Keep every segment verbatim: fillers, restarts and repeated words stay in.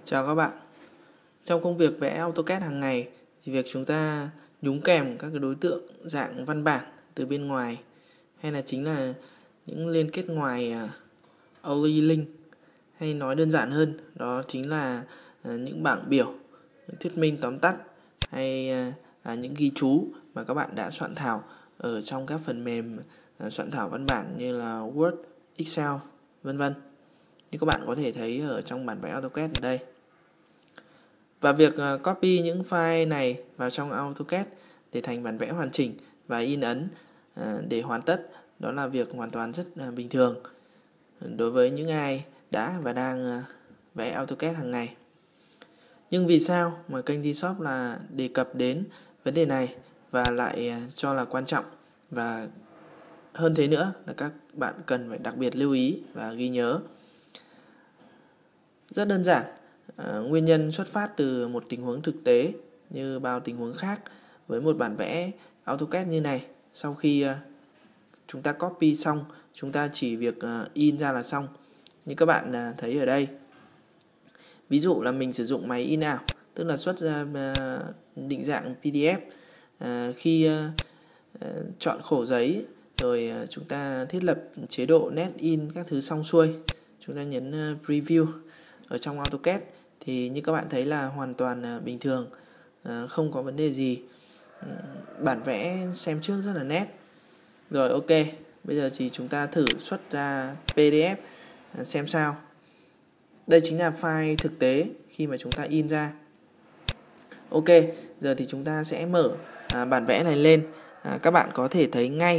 Chào các bạn. Trong công việc vẽ AutoCAD hàng ngày thì việc chúng ta nhúng kèm các cái đối tượng dạng văn bản từ bên ngoài hay là chính là những liên kết ngoài uh, Only Link, hay nói đơn giản hơn đó chính là uh, những bảng biểu, những thuyết minh tóm tắt hay uh, là những ghi chú mà các bạn đã soạn thảo ở trong các phần mềm uh, soạn thảo văn bản như là Word, Excel, vân vân. Như các bạn có thể thấy ở trong bản vẽ AutoCAD ở đây. Và việc copy những file này vào trong AutoCAD để thành bản vẽ hoàn chỉnh và in ấn để hoàn tất, đó là việc hoàn toàn rất bình thường đối với những ai đã và đang vẽ AutoCAD hàng ngày. Nhưng vì sao mà kênh Tshop là đề cập đến vấn đề này và lại cho là quan trọng, và hơn thế nữa là các bạn cần phải đặc biệt lưu ý và ghi nhớ? Rất đơn giản. À, nguyên nhân xuất phát từ một tình huống thực tế như bao tình huống khác. Với một bản vẽ AutoCAD như này, sau khi uh, chúng ta copy xong, chúng ta chỉ việc uh, in ra là xong. Như các bạn uh, thấy ở đây, ví dụ là mình sử dụng máy in ảo, tức là xuất ra uh, định dạng pê đê ép. Uh, khi uh, uh, chọn khổ giấy rồi uh, chúng ta thiết lập chế độ nét in các thứ xong xuôi, chúng ta nhấn uh, preview ở trong AutoCAD thì như các bạn thấy là hoàn toàn bình thường, không có vấn đề gì. Bản vẽ xem trước rất là nét. Rồi ok, bây giờ thì chúng ta thử xuất ra pê đê ép xem sao. Đây chính là file thực tế khi mà chúng ta in ra. Ok, giờ thì chúng ta sẽ mở bản vẽ này lên. Các bạn có thể thấy ngay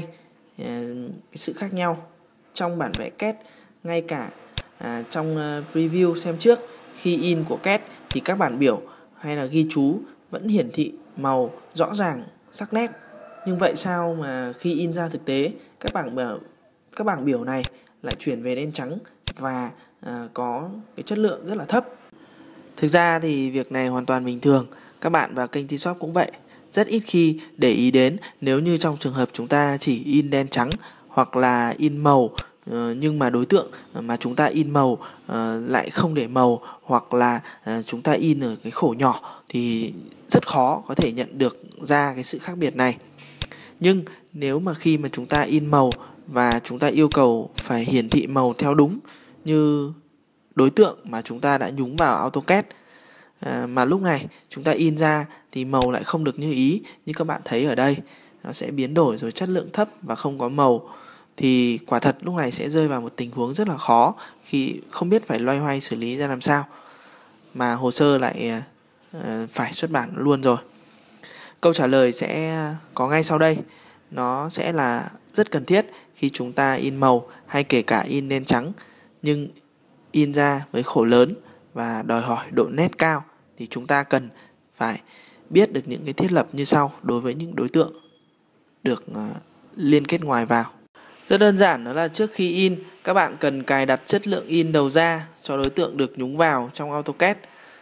sự khác nhau trong bản vẽ C A D, ngay cả trong preview xem trước. Khi in của C A D thì các bản biểu hay là ghi chú vẫn hiển thị màu rõ ràng, sắc nét. Nhưng vậy sao mà khi in ra thực tế, các bảng biểu, các bảng biểu này lại chuyển về đen trắng và à, có cái chất lượng rất là thấp? Thực ra thì việc này hoàn toàn bình thường. Các bạn và kênh Tshop cũng vậy. Rất ít khi để ý đến nếu như trong trường hợp chúng ta chỉ in đen trắng hoặc là in màu, nhưng mà đối tượng mà chúng ta in màu uh, lại không để màu, hoặc là uh, chúng ta in ở cái khổ nhỏ thì rất khó có thể nhận được ra cái sự khác biệt này. Nhưng nếu mà khi mà chúng ta in màu và chúng ta yêu cầu phải hiển thị màu theo đúng như đối tượng mà chúng ta đã nhúng vào AutoCAD, uh, mà lúc này chúng ta in ra thì màu lại không được như ý, như các bạn thấy ở đây, nó sẽ biến đổi rồi chất lượng thấp và không có màu, thì quả thật lúc này sẽ rơi vào một tình huống rất là khó khi không biết phải loay hoay xử lý ra làm sao, mà hồ sơ lại uh, phải xuất bản luôn rồi. Câu trả lời sẽ có ngay sau đây. Nó sẽ là rất cần thiết khi chúng ta in màu hay kể cả in đen trắng, nhưng in ra với khổ lớn và đòi hỏi độ nét cao thì chúng ta cần phải biết được những cái thiết lập như sau đối với những đối tượng được uh, liên kết ngoài vào. Rất đơn giản, đó là trước khi in, các bạn cần cài đặt chất lượng in đầu ra cho đối tượng được nhúng vào trong AutoCAD.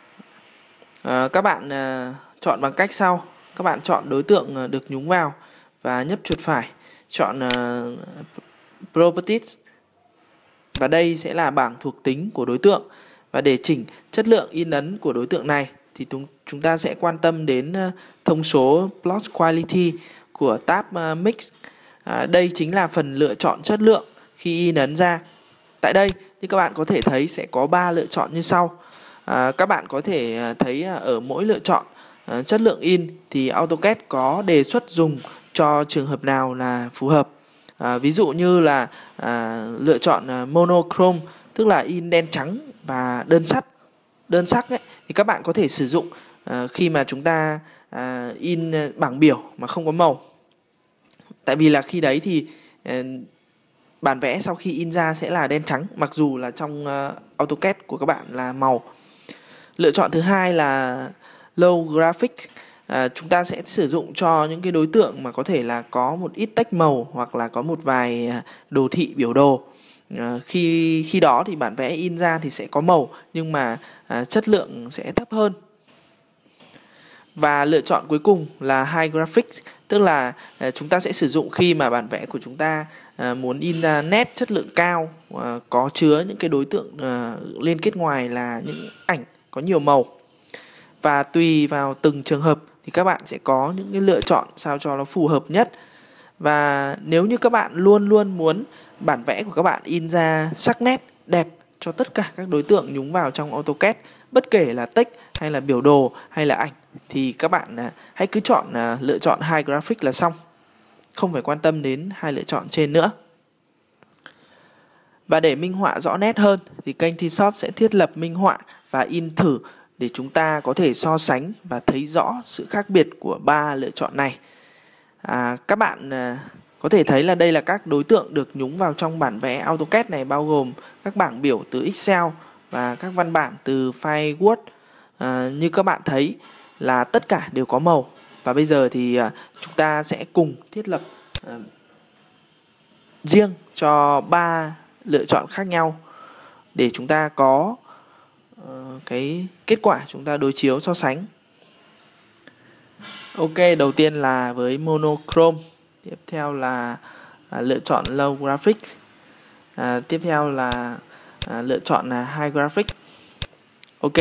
À, các bạn à, chọn bằng cách sau. Các bạn chọn đối tượng à, được nhúng vào và nhấp chuột phải, chọn à, Properties. Và đây sẽ là bảng thuộc tính của đối tượng. Và để chỉnh chất lượng in ấn của đối tượng này thì chúng ta sẽ quan tâm đến à, thông số Plot Quality của tab à, Mix. À, đây chính là phần lựa chọn chất lượng khi in ấn ra. Tại đây như các bạn có thể thấy sẽ có ba lựa chọn như sau. À, các bạn có thể thấy ở mỗi lựa chọn à, chất lượng in thì AutoCAD có đề xuất dùng cho trường hợp nào là phù hợp. À, ví dụ như là à, lựa chọn à, monochrome, tức là in đen trắng và đơn sắc. Đơn sắc ấy, thì các bạn có thể sử dụng à, khi mà chúng ta à, in bảng biểu mà không có màu. Tại vì là khi đấy thì uh, bản vẽ sau khi in ra sẽ là đen trắng, mặc dù là trong uh, AutoCAD của các bạn là màu. Lựa chọn thứ hai là Low Graphics. uh, Chúng ta sẽ sử dụng cho những cái đối tượng mà có thể là có một ít tách màu hoặc là có một vài đồ thị biểu đồ. uh, Khi khi đó thì bản vẽ in ra thì sẽ có màu, nhưng mà uh, chất lượng sẽ thấp hơn. Và lựa chọn cuối cùng là High Graphics, tức là uh, chúng ta sẽ sử dụng khi mà bản vẽ của chúng ta uh, muốn in ra nét chất lượng cao, uh, có chứa những cái đối tượng uh, liên kết ngoài là những ảnh có nhiều màu. Và tùy vào từng trường hợp thì các bạn sẽ có những cái lựa chọn sao cho nó phù hợp nhất. Và nếu như các bạn luôn luôn muốn bản vẽ của các bạn in ra sắc nét, đẹp cho tất cả các đối tượng nhúng vào trong AutoCAD, bất kể là text hay là biểu đồ hay là ảnh, thì các bạn hãy cứ chọn lựa chọn High Graphics là xong. Không phải quan tâm đến hai lựa chọn trên nữa. Và để minh họa rõ nét hơn thì kênh Tshop sẽ thiết lập minh họa và in thử để chúng ta có thể so sánh và thấy rõ sự khác biệt của ba lựa chọn này. À, các bạn à, có thể thấy là đây là các đối tượng được nhúng vào trong bản vẽ AutoCAD này, bao gồm các bảng biểu từ Excel và các văn bản từ file Word. À, như các bạn thấy là tất cả đều có màu. Và bây giờ thì à, chúng ta sẽ cùng thiết lập à, riêng cho ba lựa chọn khác nhau để chúng ta có uh, cái kết quả chúng ta đối chiếu so sánh. Ok, đầu tiên là với monochrome, tiếp theo là à, lựa chọn low graphics, à, tiếp theo là à, lựa chọn là high graphics. Ok.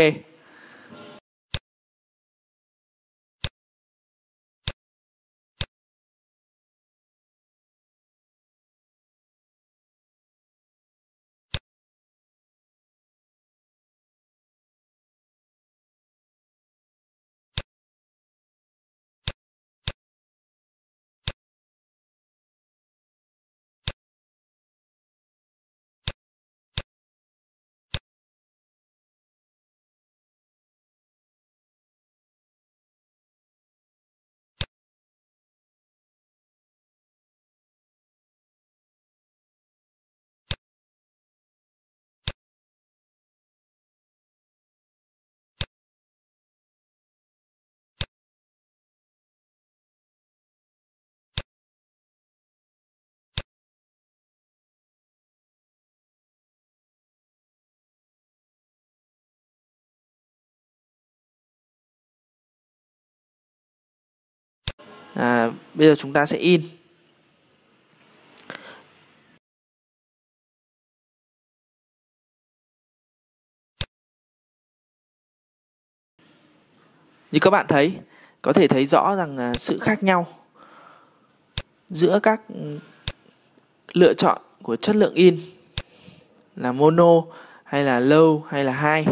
À, bây giờ chúng ta sẽ in. Như các bạn thấy, có thể thấy rõ rằng à, sự khác nhau giữa các lựa chọn của chất lượng in là mono hay là low hay là high.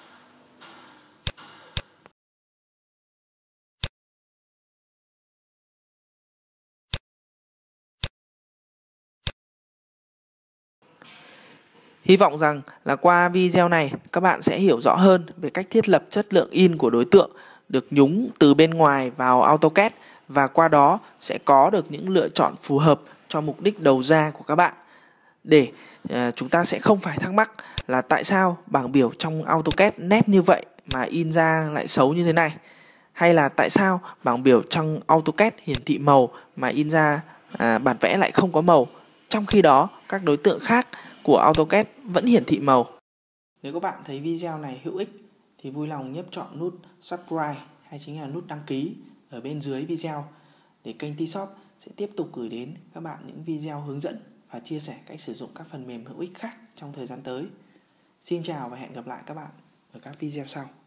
Hy vọng rằng là qua video này các bạn sẽ hiểu rõ hơn về cách thiết lập chất lượng in của đối tượng được nhúng từ bên ngoài vào AutoCAD, và qua đó sẽ có được những lựa chọn phù hợp cho mục đích đầu ra của các bạn. Để uh, chúng ta sẽ không phải thắc mắc là tại sao bảng biểu trong AutoCAD nét như vậy mà in ra lại xấu như thế này, hay là tại sao bảng biểu trong AutoCAD hiển thị màu mà in ra uh, bản vẽ lại không có màu, trong khi đó các đối tượng khác của AutoCAD vẫn hiển thị màu. Nếu các bạn thấy video này hữu ích thì vui lòng nhấp chọn nút subscribe hay chính là nút đăng ký ở bên dưới video để kênh Tshop sẽ tiếp tục gửi đến các bạn những video hướng dẫn và chia sẻ cách sử dụng các phần mềm hữu ích khác trong thời gian tới. Xin chào và hẹn gặp lại các bạn ở các video sau.